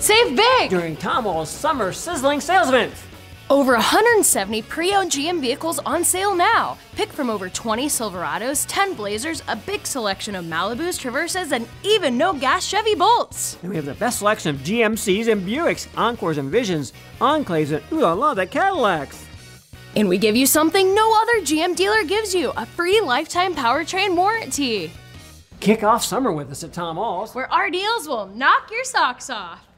Save big during Tom Ahl's summer sizzling sales event. Over 170 pre-owned GM vehicles on sale now. Pick from over 20 Silverados, 10 Blazers, a big selection of Malibus, Traverses, and even no-gas Chevy Bolts. And we have the best selection of GMCs and Buicks, Encores and Envisions, Enclaves, and ooh la la, the Cadillacs. And we give you something no other GM dealer gives you, a free lifetime powertrain warranty. Kick off summer with us at Tom Ahl's, where our deals will knock your socks off.